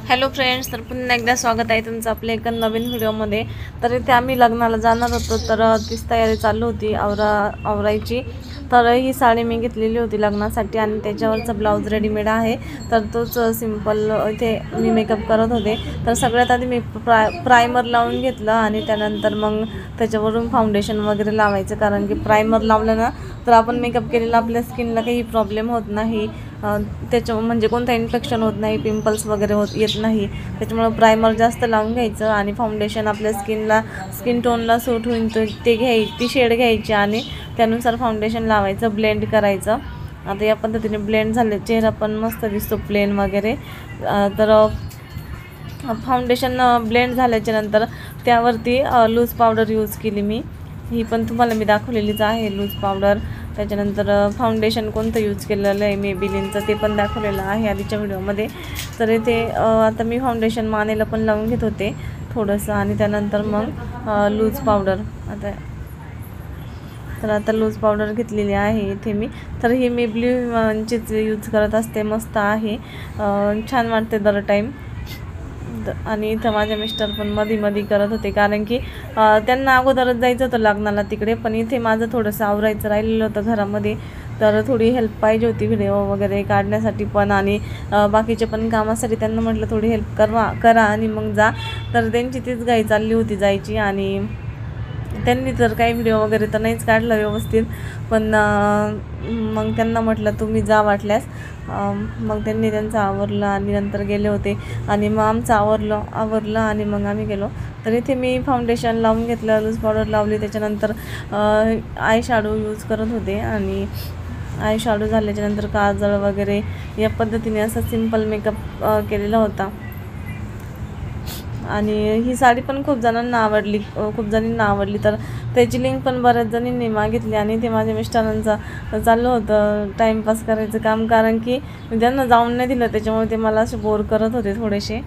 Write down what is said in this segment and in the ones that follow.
Hello friends, तर पुन्हा एकदा स्वागत आहे तुमचं आपल्या एका नवीन व्हिडिओमध्ये। तर इथे आम्ही लग्नाला जाणार होतो, तर तीच तयारी चालू होती आवरायची। तर ही साडी मी घेतलेली होती लग्नासाठी आणि त्याच्यावरचा ब्लाऊज रेडीमेड आहे, तर तोच सिंपल इथे मी मेकअप करत होते। तर सगळ्यात आधी मी प्रायमर लावून घेतलं आणि त्यानंतर मग त्याच्यावरून फाउंडेशन वगैरे लावायचं, कारण की प्रायमर लावलं ना तर आपण मेकअप केलेला आपल्या स्किनला काही प्रॉब्लेम होत नाही, त्याच्या म्हणजे कोणतं इन्फेक्शन होत नाही, पिंपल्स वगैरे येत नाही। त्याच्यामुळे प्रायमर जास्त लावून घ्यायचं आणि फाउंडेशन आपल्या स्किन टोनला सूट होईल ती शेड घ्यायची आणि त्यानुसार फाउंडेशन लावायचं, ब्लेंड करायचं। आता या पद्धतीने ब्लेंड झाले, चेहरा पण मस्त दिसतो प्लेन वगैरे। तर फाउंडेशन ब्लेंड झाल्याच्या नंतर त्यावरती लूज पावडर यूज केली मी, ही पण तुम्हाला मी दाखवलेलीच आहे लूज पावडर। त्याच्यानंतर फाउंडेशन कोणतं यूज केलेलं आहे मेबेलिनचं ते पण दाखवलेलं आहे आधीच्या व्हिडिओमध्ये। तर इथे आता मी फाउंडेशन मानेला पण लावून घेत होते थोडंसं आणि त्यानंतर मग लूज पावडर आता लूज पावडर घेतलेली आहे इथे मी। तर ही मेबेलिनचीच यूज करत असते, मस्त आहे, छान वाटते दर टाईम। आणि इथं माझे मिस्टर पण मध्ये करत होते, कारण की त्यांना अगोदरच जायचं होतं लग्नाला तिकडे, पण इथे माझं थोडंसं आवरायचं राहिलेलं होतं घरामध्ये, तर थोडी हेल्प पाहिजे होती व्हिडिओ वगैरे काढण्यासाठी पण आणि बाकीचे पण कामासाठी। त्यांना म्हटलं थोडी हेल्प करा आणि मग जा। तर त्यांची तीच घाई चालली होती जायची आणि त्यांनी तर काही व्हिडिओ वगैरे तर नाहीच काढला व्यवस्थित, पण मग त्यांना म्हटलं तुम्ही जा वाटल्यास। मग त्यांनी त्यांचं आवरलं आणि नंतर गेले होते आणि मग आमचं आवरलं आणि मग आम्ही गेलो। तर इथे मी फाउंडेशन लावून घेतलं, लूज पावडर लावली, त्याच्यानंतर आय शॅडो यूज करत होते आणि आय शॅडो झाल्याच्यानंतर काजळ वगैरे या पद्धतीने असा सिंपल मेकअप केलेला होता। आणि ही साडी पण खूप जणांना आवडली, तर त्याची लिंक पण बऱ्याच जणींनी मागितली आणि ते माझ्या मिस्टरांचं चाललं होतं टाईमपास करायचं काम, कारण की मी त्यांना जाऊन नाही दिलं, त्याच्यामुळे ते मला असे बोर करत होते थोडेसे।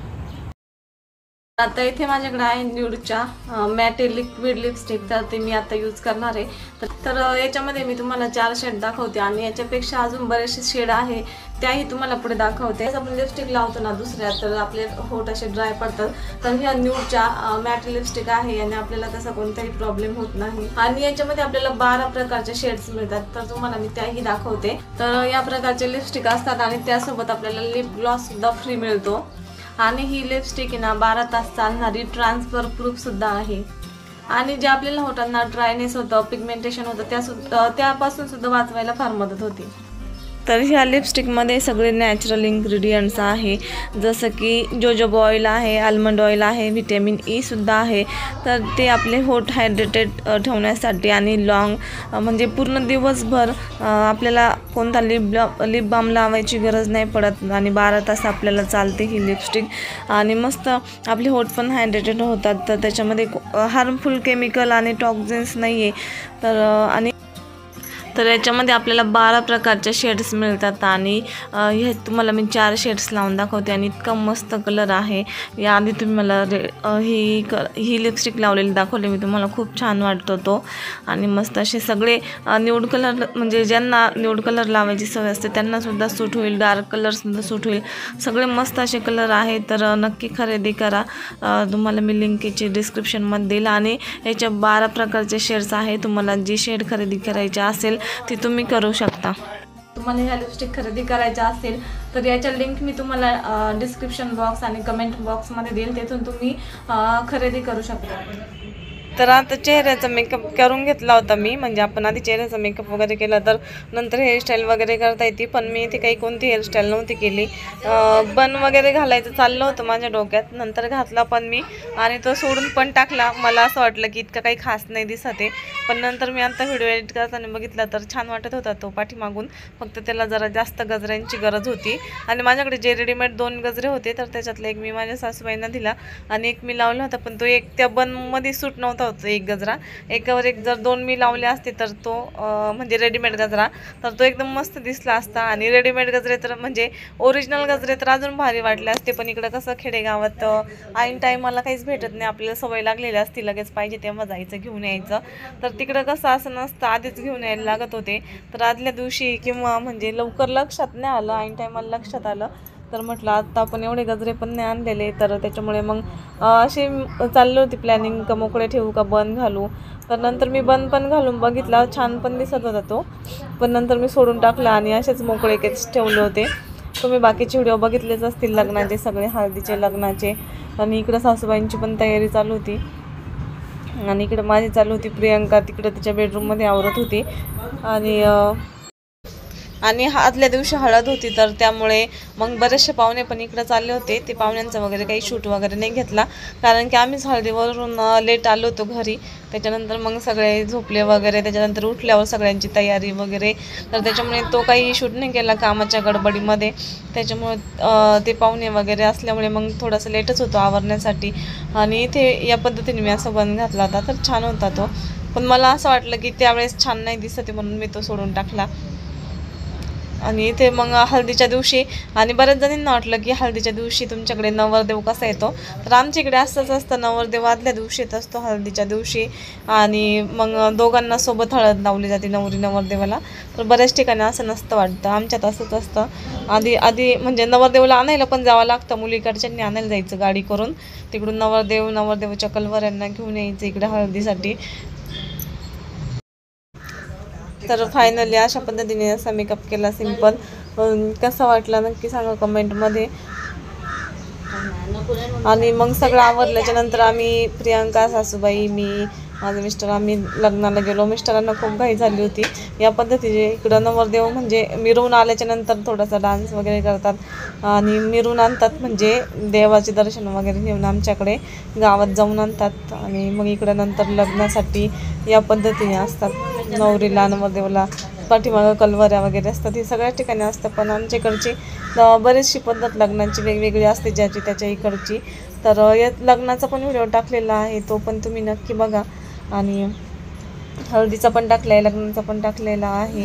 आता इथे माझ्याकडे आहे न्यूडच्या मॅट लिक्विड लिपस्टिक, तर ते मी आता यूज करणार आहे। तर याच्यामध्ये मी तुम्हाला 4 शेड दाखवते आणि याच्यापेक्षा अजून बरेचसे शेड आहे, त्याही तुम्हाला पुढे दाखवते। आपण लिपस्टिक लावतो ना दुसऱ्या, तर आपले होठ असे ड्राय पडतात, तर ह्या न्यूडच्या मॅट लिपस्टिक आहे आणि आपल्याला तसा कोणताही प्रॉब्लेम होत नाही। आणि याच्यामध्ये आपल्याला 12 प्रकारचे शेड्स मिळतात, तर तुम्हाला मी त्याही दाखवते। तर या प्रकारचे लिपस्टिक असतात आणि त्यासोबत आपल्याला लिप ग्लॉस सुद्धा फ्री मिळतो आणि ही लिपस्टिक ना 12 तास चालणारी ट्रान्सफर प्रूफ सुद्धा आहे आणि जे आपल्याला होटांना ड्रायनेस होतं, पिगमेंटेशन होतं, त्यापासून सुद्धा वाचवायला फार मदत होती। तर ह्या लिपस्टिकमध्ये सगळे नॅचरल इन्ग्रेडियंट्स आहे, जसं की जोजोबा ऑइल आहे, आल्मंड ऑइल आहे, व्हिटॅमिन ई सुद्धा आहे। तर ते आपले होठ हायड्रेटेड ठेवण्यासाठी आणि म्हणजे पूर्ण दिवसभर आपल्याला कोणता लिप बाम लावायची गरज नाही पडत आणि 12 तास आपल्याला चालते ही लिपस्टिक आणि मस्त आपले होठ पण हायड्रेटेड होतात। तर त्याच्यामध्ये हार्मफुल केमिकल आणि टॉक्झिन्स नाही आहे। तर याच्यामध्ये आपल्याला 12 प्रकारचे शेड्स मिळतात आणि हे तुम्हाला मी 4 शेड्स लावून दाखवते आणि इतका मस्त कलर आहे। याआधी तुम्ही मला ही लिपस्टिक लावलेली दाखवली मी तुम्हाला, खूप छान वाटतो तो आणि मस्त असे सगळे न्यूड कलर, म्हणजे ज्यांना न्यूड कलर लावायची सवय असते त्यांना सुद्धा सूट होईल, डार्क कलरसुद्धा सूट होईल, सगळे मस्त असे कलर आहे। तर नक्की खरेदी करा, तुम्हाला मी लिंक याची डिस्क्रिप्शनमध्ये देईल आणि याच्या 12 प्रकारचे शेड्स आहे, तुम्हाला जी शेड खरेदी करायची असेल ती तुम्ही करू शकता। तुम्हाला ह्या लिपस्टिक खरेदी करायच्या असेल तर याच्या लिंक मी तुम्हाला डिस्क्रिप्शन बॉक्स आणि कमेंट बॉक्समध्ये देईल, तेथून तुम्ही खरेदी करू शकता। तर आता चेहऱ्याचा मेकअप करून घेतला होता मी, म्हणजे आपण आधी चेहऱ्याचा मेकअप वगैरे केला तर नंतर हेअरस्टाईल वगैरे करता येते, पण मी इथे काही कोणती हेअरस्टाईल नव्हती केली। बन वगैरे घालायचं चाललं होतं माझ्या डोक्यात, नंतर घातला पण मी आणि तो सोडून पण टाकला। मला असं वाटलं की इतकं काही खास नाही दिसत आहे, पण नंतर मी आता व्हिडिओ एडिट करताना बघितला तर छान वाटत होता तो पाठीमागून, फक्त त्याला जरा जास्त गजऱ्यांची गरज होती आणि माझ्याकडे जे रेडीमेड 2 गजरे होते तर त्याच्यातलं एक मी माझ्या सासूबाईंना दिला आणि एक मी लावला होता, पण तो एक त्या बनमध्ये सूट नव्हता होता एक गजरा, एकावर एक जर 2 मी लावले असते तर तो म्हणजे रेडीमेड गजरा तर तो एकदम मस्त दिसला असता आणि रेडीमेड गजरे तर म्हणजे ओरिजिनल गजरे तर अजून भारी वाटले असते। पण इकडं कसं खेडेगावात ऐन टाईमाला काहीच भेटत नाही, आपल्याला सवय लागलेली असते लगेच पाहिजे तेव्हा जायचं घेऊन यायचं, तर तिकडं कसं असं नसतं, आधीच घेऊन यायला लागत होते। तर आदल्या दिवशी किंवा म्हणजे लवकर लक्षात नाही आलं, ऐन टाईमाला लक्षात आलं तर म्हटलं आता आपण एवढे गजरे पण नाही आणलेले, तर त्याच्यामुळे मग अशी चालली होती प्लॅनिंग का मोकळे ठेवू का बंद घालू. तर नंतर मी बंद पण घालून बघितला, छान पण दिसत होता तो, पण नंतर मी सोडून टाकला आणि असेच मोकळे केस ठेवले होते. तुम्ही बाकीचे व्हिडिओ बघितलेच असतील लग्नाचे, सगळे हळदीचे लग्नाचे. आणि इकडं सासूबाईंची पण तयारी चालू होती आणि इकडं माझी चालू होती. प्रियंका तिकडं तिच्या बेडरूममध्ये आवरत होती आणि आदल्या दिवशी हळद होती, तर त्यामुळे मग बरेचसे पाहुणे पण इकडं चालले होते. ते पाहुण्यांचं वगैरे काही शूट वगैरे नाही घेतला, कारण की आम्हीच हळदीवरून लेट आलो होतो घरी. त्याच्यानंतर मग सगळे झोपले वगैरे, त्याच्यानंतर उठल्यावर सगळ्यांची तयारी वगैरे, तर त्याच्यामुळे तो काही शूट नाही केला कामाच्या गडबडीमध्ये. त्याच्यामुळे ते पाहुणे वगैरे असल्यामुळे मग थोडंसं लेटच होतो आवरण्यासाठी. आणि इथे या पद्धतीने मी असं बंद घातला होता, तर छान होता तो. पण मला असं वाटलं की त्यावेळेस छान नाही दिसत, म्हणून मी तो सोडून टाकला. आणि इथे मग हळदीच्या दिवशी, आणि बऱ्याच जणींना वाटलं की हळदीच्या दिवशी तुमच्याकडे नवरदेव कसा येतो, तर आमच्या इकडे असंच असतं. नवरदेव आदल्या दिवशी येत असतो हळदीच्या दिवशी, आणि मग दोघांना सोबत हळद लावली जाते, नवरी नवरदेवाला. तर बऱ्याच ठिकाणी असं नसतं वाटतं, आमच्यात असंच असतं. आधी म्हणजे नवरदेवाला आणायला पण जावं लागतं, मुलीकडच्यांनी आणायला जायचं गाडी करून, तिकडून नवरदेवाच्या कलवऱ्यांना घेऊन यायचं इकडे हळदीसाठी. तर फायनली अशा पद्धतीने असा मेकअप केला सिंपल. कसा वाटला नक्की सांगा कमेंटमध्ये. आणि मग सगळं आवरल्याच्या नंतर आम्ही प्रियंका, सासूबाई, मी, माझे मिस्टर, आम्ही लग्नाला गेलो. मिस्टरांना खूप घाई झाली होती. या पद्धतीने इकडं नवरदेव म्हणजे मिरवून आल्याच्या नंतर थोडासा डान्स वगैरे करतात आणि मिरवून आणतात, म्हणजे देवाचे दर्शन वगैरे घेऊन आमच्याकडे गावात जाऊन आणतात. आणि मग इकडं नंतर लग्नासाठी या पद्धतीने असतात. नवरीला नवरदेवाला पाठीमागं कलवऱ्या वगैरे असतात, हे सगळ्या ठिकाणी असतं. पण आमच्याकडची बरीचशी पद्धत लग्नाची वेगवेगळी असते, ज्याची त्याच्या इकडची. तर या लग्नाचा पण व्हिडिओ टाकलेला आहे, तो पण तुम्ही नक्की बघा. आणि हळदीचा पण टाकला आहे, लग्नाचा पण टाकलेला आहे.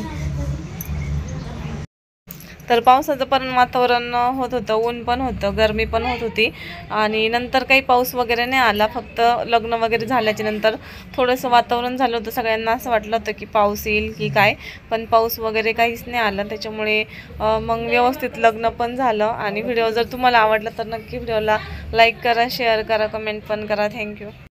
तर पावसाचं पण वातावरण होत होतं, ऊन पण होतं, गरमी पण होत होती. आणि नंतर काही पाऊस वगैरे नाही आला, फक्त लग्न वगैरे झाल्याच्या नंतर थोडंसं वातावरण झालं होतं. सगळ्यांना असं वाटलं होतं की पाऊस येईल की काय, पण पाऊस वगैरे काहीच नाही आला. त्याच्यामुळे मग व्यवस्थित लग्न पण झालं. आणि व्हिडिओ जर तुम्हाला आवडला तर नक्की व्हिडिओला लाईक करा, शेअर करा, कमेंट पण करा. थँक्यू.